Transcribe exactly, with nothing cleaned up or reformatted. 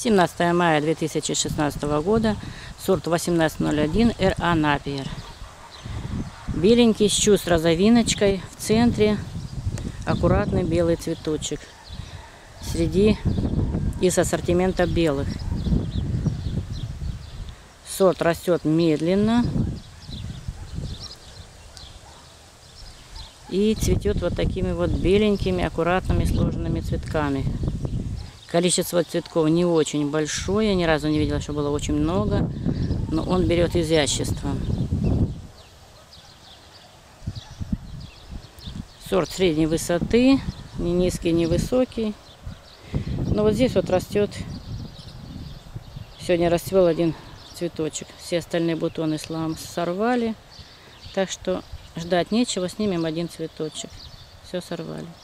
семнадцатое мая две тысячи шестнадцатого года, сорт восемнадцать ноль один эр а Napier. Беленький, с чуть розовиночкой, в центре аккуратный белый цветочек среди из ассортимента белых. Сорт растет медленно и цветет вот такими вот беленькими, аккуратными сложенными цветками. Количество цветков не очень большое, я ни разу не видела, что было очень много, но он берет изящество. Сорт средней высоты, не низкий, не высокий. Но вот здесь вот растет, сегодня расцвел один цветочек. Все остальные бутоны слам сорвали, так что ждать нечего, снимем один цветочек. Все сорвали.